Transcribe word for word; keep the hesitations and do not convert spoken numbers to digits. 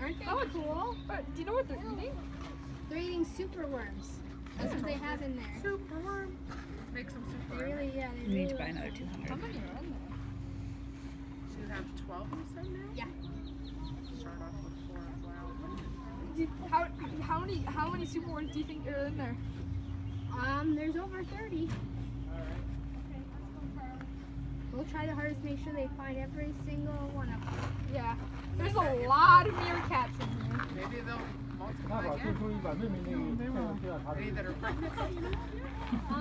Aren't they That looks cool? But do you know what they're eating? They're eating super worms. That's what they have in there. Super worm. Make some super They worm. really, yeah. They We really need to buy like another it. two hundred. How many are in there? So you have twelve you said now? Yeah. Start off with four. Wow. Do you, how how many how many super worms do you think are in there? Um, there's over thirty. We'll try the hardest to make sure they find every single one of them. Yeah. There's a lot of meerkats in here. Maybe they'll multiply again. Any that are pregnant, you know?